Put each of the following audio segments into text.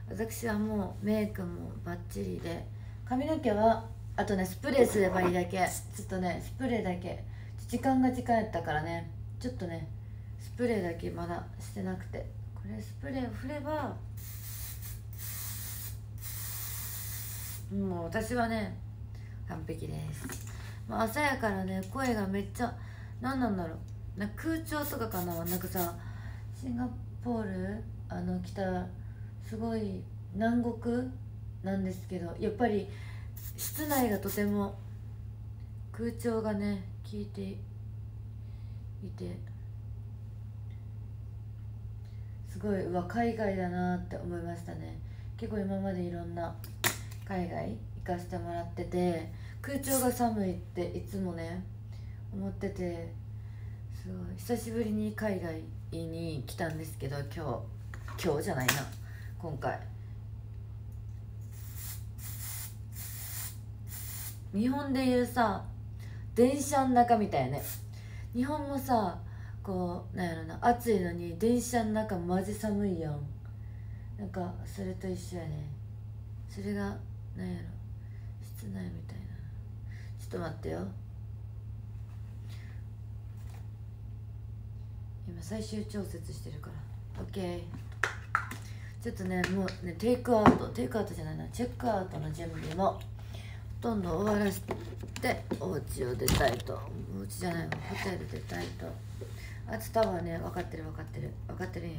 私はもうメイクもバッチリで、髪の毛はあとねスプレーすればいいだけ。ちょっとねスプレーだけ、時間やったからね、ちょっとねスプレーだけまだしてなくて、これスプレーを振ればもう私はね完璧です。朝やからね声がめっちゃ何なんだろう、なんか空調とかかな。なんかさ、シンガポール来たすごい南国なんですけど、やっぱり室内がとても空調がね効いていて、すごい海外だなって思いましたね。結構今までいろんな海外行かせてもらってて、空調が寒いっていつもね思ってて、すごい久しぶりに海外に来たんですけど、今日じゃないな、今回日本でいうさ電車の中みたいね。日本もさこうなんやろな、暑いのに電車の中マジ寒いやん。なんかそれと一緒やね。それがなんやろ、室内みたいな。ちょっと待ってよ、今最終調節してるから。 OK。 ちょっとねもうねテイクアウトじゃないな、チェックアウトの準備もほとんど終わらせてお家を出たいと、お家じゃないわ、ホテル出たいと。ツタはね分かってるんやけど、ちょっと待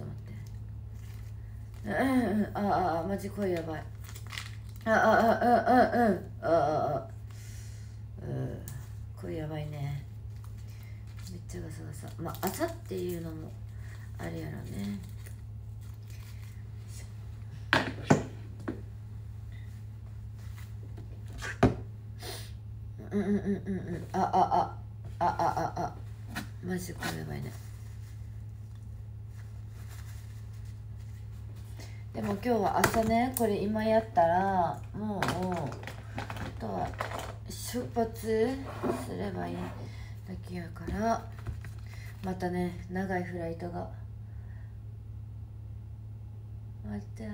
って。マジ声やばい。声やばいね、めっちゃガサガサ。朝っていうのもあれやろね。マジこれやばいね。でも今日は朝ねこれ今やったらもうあとは出発すればいいだけやから、またね長いフライトが長いフライトが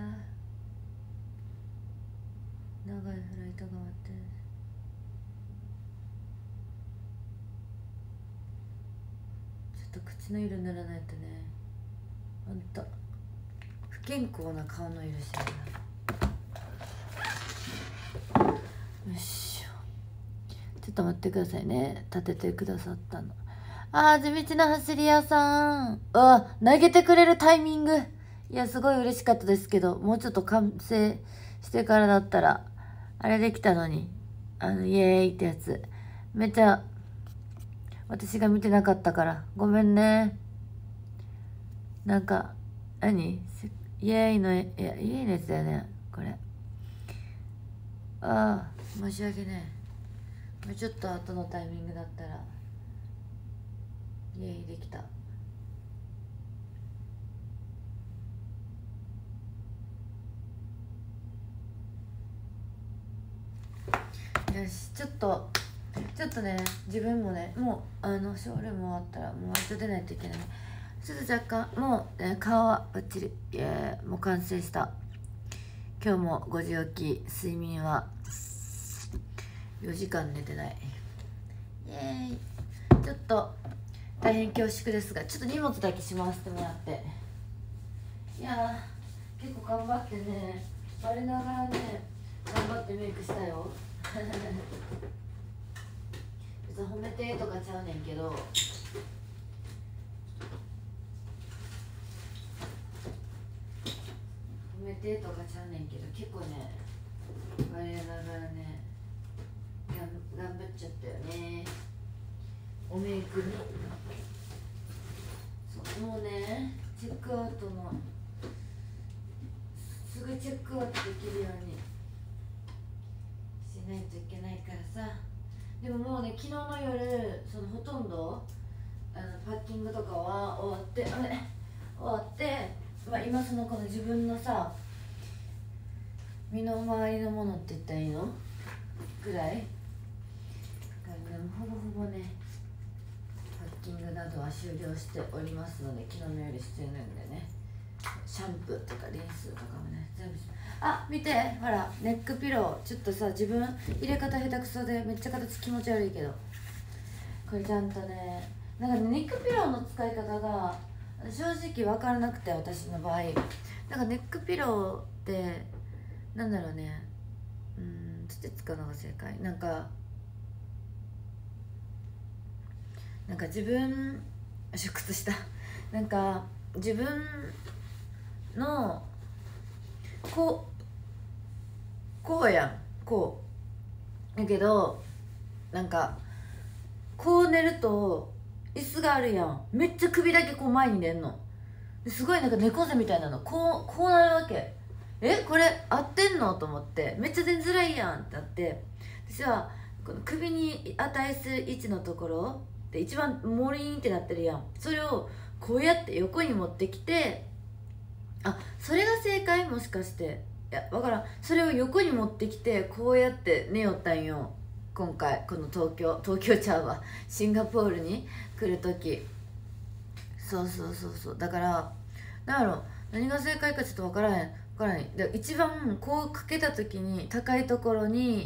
待ってる。ちょっと口の色塗らないとね、ほんと不健康な顔の色してるな。よいしょ、ちょっと待ってくださいね、立ててくださったの。地道な走り屋さん、投げてくれるタイミング、いやすごい嬉しかったですけど、もうちょっと完成してからだったらあれできたのに、イエーイってやつめっちゃ私が見てなかったからごめんね。なんか何イエーイのイエーイのやつだよねこれ。申し訳ねえ、もうちょっと後のタイミングだったらイエーイできた。よし、ちょっとね自分もねもうショールーム終わったらもう割と出ないといけない。ちょっと若干もう、顔はバッチリ、もう完成した。今日も5時起き、睡眠は4時間寝てない。イエーイ。ちょっと大変恐縮ですが、ちょっと荷物だけしまわせてもらって。いやー結構頑張ってね、我ながらね頑張ってメイクしたよ別に褒めてとかちゃうねんけど、褒めてとかちゃうねんけど、結構ね我ながらね頑張っちゃったよね、おメイクに。そうもうねチェックアウトのすぐチェックアウトできるようにしないといけないからさ。でももうね昨日の夜ほとんどパッキングとかは終わって、今この自分のさ身の回りのものって言ったらいいのぐらいほぼねパッキングなどは終了しておりますので、昨日の夜してるんでね、シャンプーとかリンスとかもね全部あ、見て、ほらネックピロー。ちょっとさ、自分入れ方下手くそでめっちゃ形気持ち悪いけど、これちゃんとね、なんかネックピローの使い方が正直分からなくて、私の場合なんかネックピローってなんだろうね、つって使うのが正解。なんか自分出屈したなんか自分のこうやん、こうやけど、なんかこう寝ると椅子があるやん、めっちゃ首だけこう前に出んの、すごいなんか猫背みたいなの、こうなるわけ。これ合ってんのと思って、めっちゃ出づらいやんってなって、私はこの首に値する位置のところで一番モリーンってなってるやん、それをこうやって横に持ってきて、あ、それが正解、もしかして。いやわからん、それを横に持ってきてこうやって寝よったんよ、今回この東京ちゃうわ、シンガポールに来る時。そうだから、なんやろ、何が正解かちょっと分からへんで、一番こうかけた時に高いところ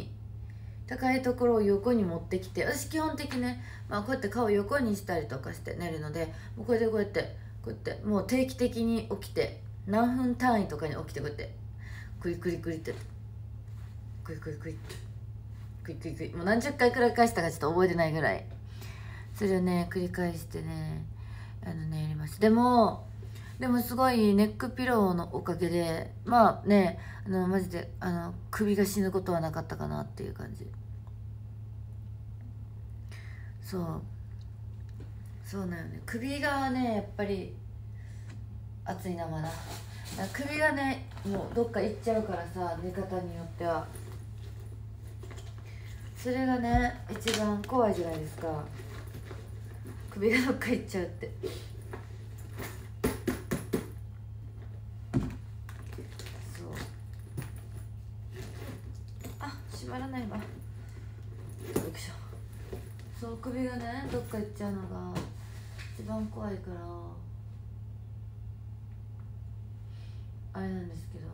を横に持ってきて、私基本的ね、こうやって顔を横にしたりとかして寝るので、もうこうやってもう定期的に起きて、何分単位とかに起きて、こうやってクリクリってクリクリもう何十回くらい返したかちょっと覚えてないぐらい、それをね繰り返してね、やります。でもすごいネックピローのおかげでマジで首が死ぬことはなかったかなっていう感じ。そうなんよね、首がねやっぱり熱いな、まだ首がねもうどっか行っちゃうからさ、寝方によっては。それがね一番怖いじゃないですか、首がどっか行っちゃうって。閉まらないわ、よいしょ。そう、首がねどっか行っちゃうのが一番怖いからあれなんですけど、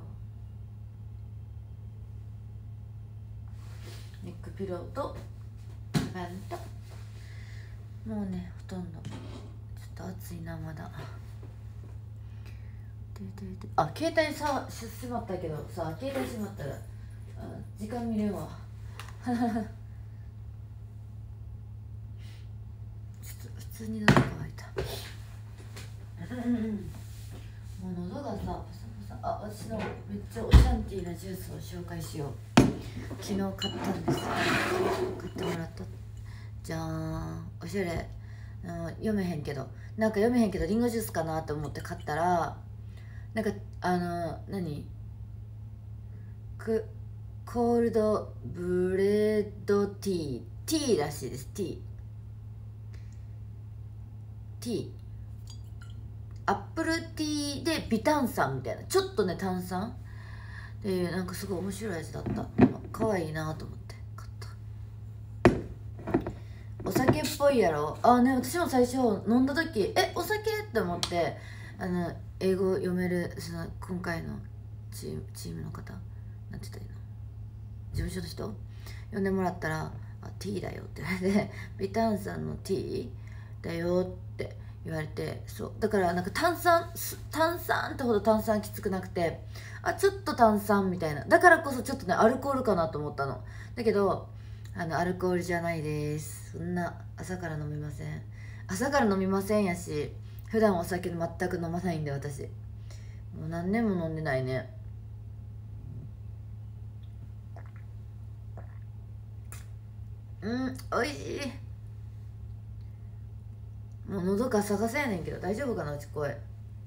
ネックピローとカバンと、もうねほとんどちょっと暑いなまだ。携帯しまったけどさ、携帯しまったら時間見れんわちょっと普通に喉乾いたもう喉がさパサパサ。私のめっちゃオシャンティーなジュースを紹介しよう。昨日買ったんですよ、買ってもらった。じゃーん、おしゃれ。読めへんけどリンゴジュースかなと思って買ったら、なんかコールドブレッドティーらしいです。ティーアップルティーで微炭酸みたいな、ちょっとね炭酸で、なんかすごい面白い味だった。可愛いなと思って買った。お酒っぽいやろ。私も最初飲んだ時お酒って思って、英語読める今回のチームの方、なんて言ったらいいの、事務所の人呼んでもらったら「ティーだよ」って言われて「微炭酸のティーだよ」って言われて、そうだからなんか炭酸ってほど炭酸きつくなくて、ちょっと炭酸みたいな、だからこそちょっとねアルコールかなと思ったの。だけどアルコールじゃないです。そんな朝から飲みませんやし、普段お酒全く飲まないんで、私もう何年も飲んでないね。おいしい。もう喉ガサガサやねんけど大丈夫かな、うち声。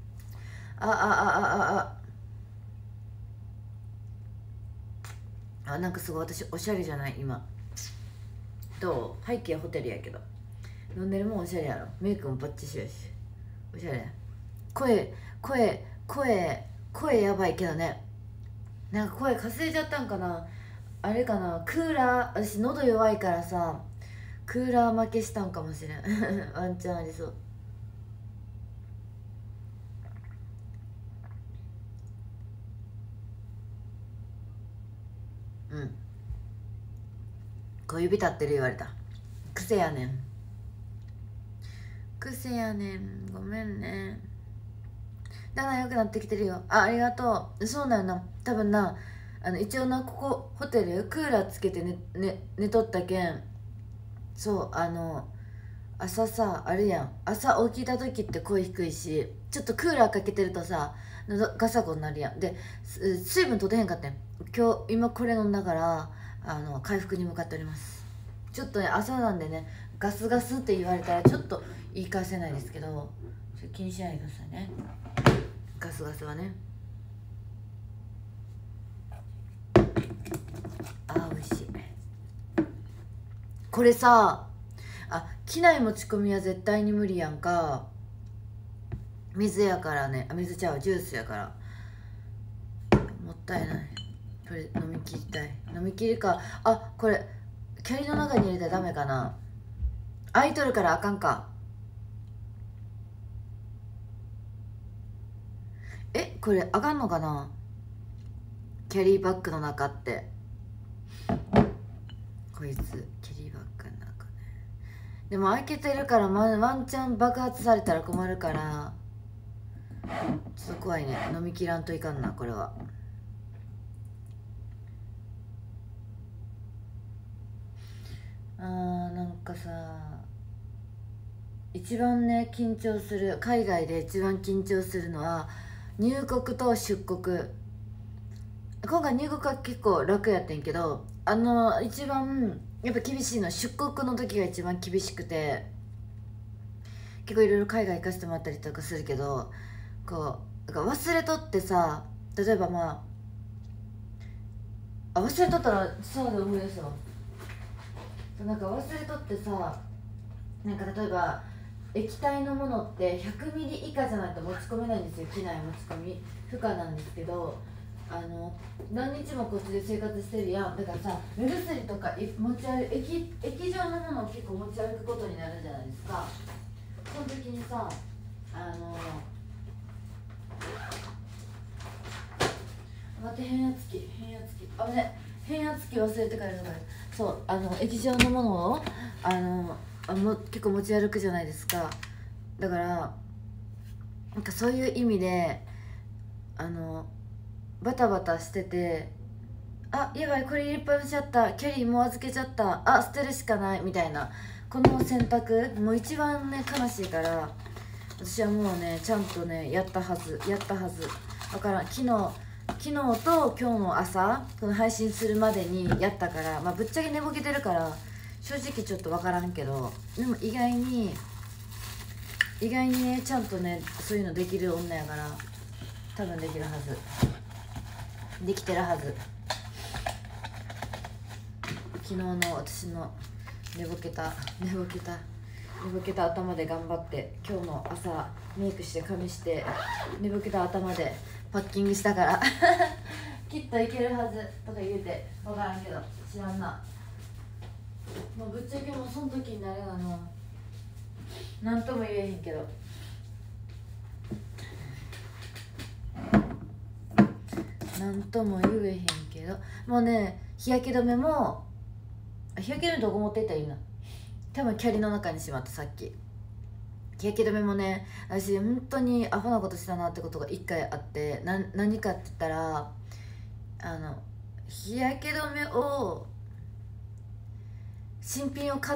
なんかすごい私おしゃれじゃない今。どう？背景ホテルやけど飲んでるもんおしゃれやろ。メイクもバッチシやしおしゃれ。声やばいけどね。なんか声かすれちゃったんかな、あれかな、クーラー、私喉弱いからさ、クーラー負けしたんかもしれんワンチャンありそう。 うん、小指立ってる言われた。癖やねん、癖やねん、ごめんね。だから良くなってきてるよ。ありがとう。そうなんな、多分な、一応な、ここホテルクーラーつけて寝とったけん。そう、朝さ、あるやん、朝起きた時って声低いし、ちょっとクーラーかけてるとさ、喉ガサゴになるやん。で、水分取れへんかったん。今これ飲んだから、回復に向かっております。ちょっとね、朝なんでね、ガスガスって言われたらちょっと言い返せないですけど、それ気にしないでくださいね、ガスガスはね。美味しい。これさ、機内持ち込みは絶対に無理やんか。水やからね。水ちゃう、ジュースやから。もったいない。これ飲み切りたい。飲み切りか。これキャリの中に入れたらダメかな。開いとるからあかんか。これあかんのかな、キャリーバッグの中って。こいつキャリーバッグの中ね。でも開けてるから、ワンチャン爆発されたら困るから、ちょっと怖いね。飲み切らんといかんな、これは。なんかさ、一番ね緊張する、海外で一番緊張するのは入国と出国。今回入国は結構楽やってんけど、一番やっぱ厳しいのは出国の時が一番厳しくて、結構いろいろ海外行かせてもらったりとかするけど、なんか忘れとってさ、例えば忘れとったらそうで思い出すわ。なんか忘れとってさ、なんか例えば液体のものって100ミリ以下じゃないと持ち込めないんですよ。機内持ち込み不可なんですけど、何日もこっちで生活してるやん。だからさ、目薬とか持ち歩液状のものを結構持ち歩くことになるじゃないですか。その時にさ、待って、変圧器変圧器忘れて帰るから。そう、液状のものを結構持ち歩くじゃないですか。だからなんかそういう意味でバタバタしてて、やばい、これ入れっぱなしちゃった、キャリーもう預けちゃった、捨てるしかないみたいな、この選択もう一番ね悲しいから、私はもうねちゃんとねやったはず。だから昨日と今日の朝この配信するまでにやったから、ぶっちゃけ寝ぼけてるから正直ちょっと分からんけど、でも意外にねちゃんとねそういうのできる女やから、多分できるはず、できてるはず。昨日の私の寝ぼけた頭で頑張って、今日の朝メイクして髪して寝ぼけた頭でパッキングしたからきっといけるはずとか言うて、分からんけど知らんな。もうぶっちゃけもうその時になれがな、なんとも言えへんけど、なんとも言えへんけど、もうね日焼け止めも、日焼け止めどこ持っていったらいいの、多分キャリの中にしまった。さっき日焼け止めもね、私本当にアホなことしたなってことが1回あって、何かって言ったら、日焼け止めを新品を買って、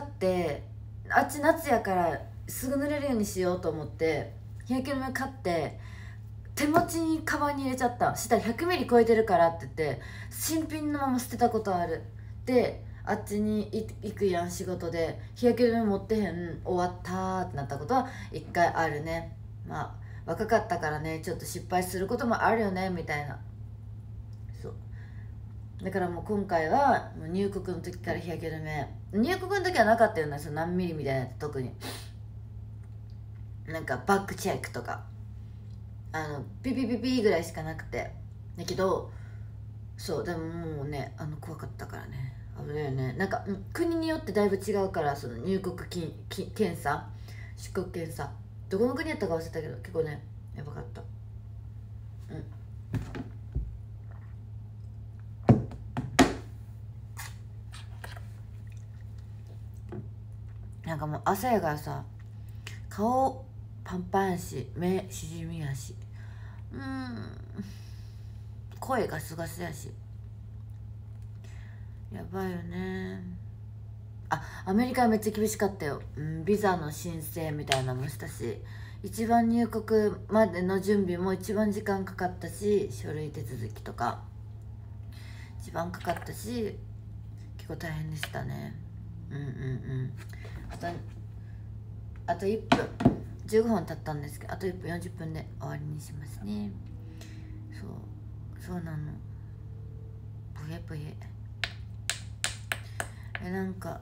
夏やからすぐ塗れるようにしようと思って日焼け止め買って手持ちにカバンに入れちゃった。したら100ミリ超えてるからって言って新品のまま捨てたことある。であっちに行くやん、仕事で日焼け止め持ってへん、終わったーってなったことは1回あるね。若かったからね、ちょっと失敗することもあるよねみたいな。そうだからもう今回はもう入国の時から日焼け止め、入国の時はなかったよね、その何ミリみたいなやつ。特になんかバックチェックとかピピピピぐらいしかなくて、だけどそうでももうね怖かったからね、危ないよね。なんか国によってだいぶ違うから、その入国検査、出国検査、どこの国やったか忘れたけど結構ねやばかった。 かもう朝やからさ、顔パンパンやし、目しじみやし、声がすがすやし、やばいよね。アメリカはめっちゃ厳しかったよ、ビザの申請みたいなのもしたし、一番入国までの準備も一番時間かかったし、書類手続きとか一番かかったし、結構大変でしたね。あと1分15分経ったんですけど、あと1分40分で終わりにしますね。そうなの。ブヘブヘ。なんか、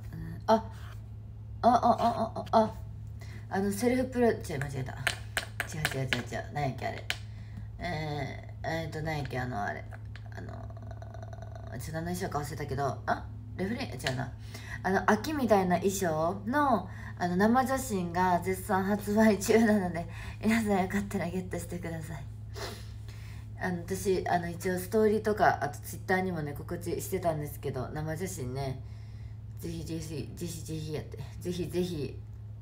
セルフプロ間違えた。違う、何やっけあれ、何やっけあれ、ちょっと何の衣装か忘れたけど、レフレ違うな、秋みたいな衣装の生写真が絶賛発売中なので、皆さんよかったらゲットしてください。私一応ストーリーとか、あとツイッターにもね告知してたんですけど、生写真ね、ぜひやって、ぜひ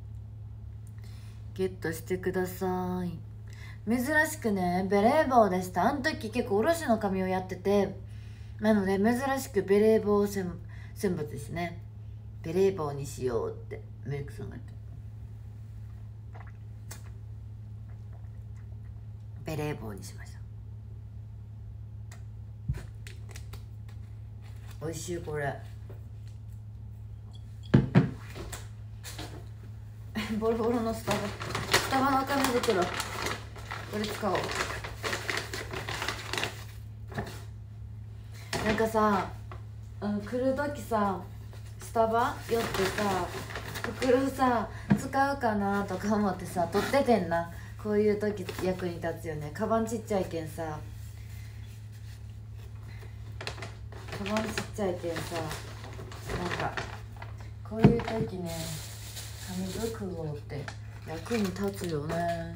ゲットしてください。珍しくねベレー帽でした。あの時結構おろしの髪をやってて、なので珍しくベレー帽選抜ですね。ベレー帽にしようってメイクさんが言って、ベレー帽にしました。美味しいこれ。ボロボロのスタバの紙袋、これ使おう。なんかさ、来る時さ、スタバ寄ってさ、袋さ使うかなとか思ってさ取っててんな。こういう時役に立つよね。カバンちっちゃいけんさ、なんかこういう時ね、紙袋って役に立つよね。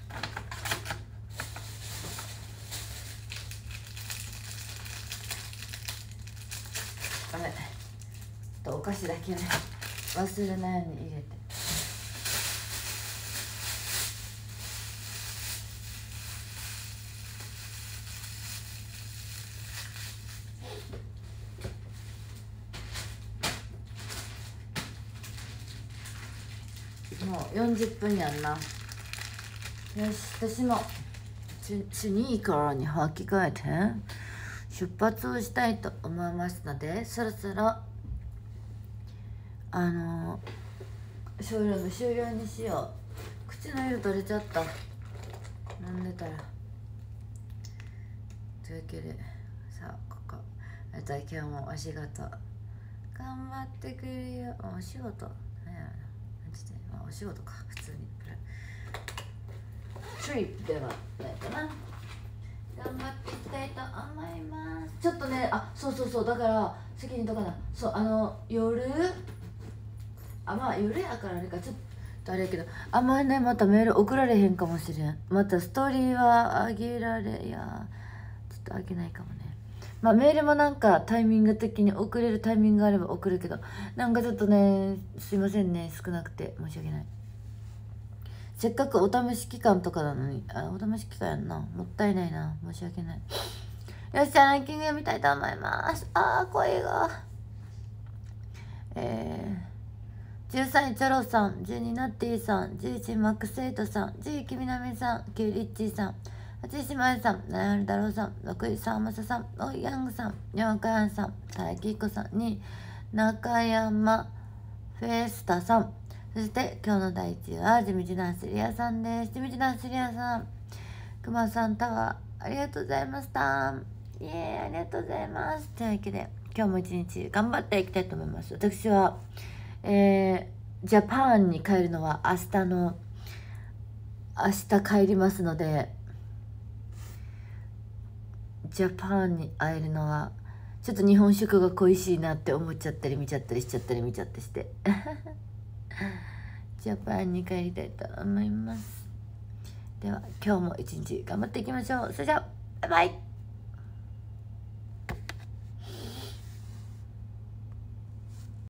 あれお菓子だけね忘れないように入れて。もう40分やんな。よし、私もスニーカーに履き替えて出発をしたいと思いますので、そろそろショールーム終了にしよう。口の色取れちゃった、飲んでたら。というわけでさあ、ここ今日もお仕事頑張ってくれるよ。お仕事お仕事か、普通にトリップではないかな。頑張っていきたいと思います。ちょっとね、そうだから責任とかな、夜夜やからあれか、ちょっとあれやけど、ね、またメール送られへんかもしれん。またストーリーはあげられちょっとあげないかもね。メールもなんかタイミング的に送れるタイミングがあれば送るけど、なんかちょっとね、すいませんね、少なくて申し訳ない。せっかくお試し期間とかなのに、お試し期間やんな、もったいないな、申し訳ない。よっしゃ、ランキング読みたいと思います。声が13位チョロさん、12ナッティさん、11マックスエイトさん、10位キミナミさん、9位リッチーさん、8位シマエさん、7位太郎さん、6位サーマサさん、5位ヤングさん、4位カヤンさん、3位キッコさん、2位中山フェスタさん、そして今日の第1位は地道な走り屋さんです。地道な走り屋さん、くまさんタワーありがとうございました。イエーイ、ありがとうございます。というわけで今日も一日頑張っていきたいと思います。私はジャパンに帰るのは明日帰りますので、ジャパンに会えるのはちょっと日本食が恋しいなって思っちゃったり見ちゃったりしちゃったり見ちゃってしてジャパンに帰りたいと思います。では今日も一日頑張っていきましょう。それじゃあバイバイ。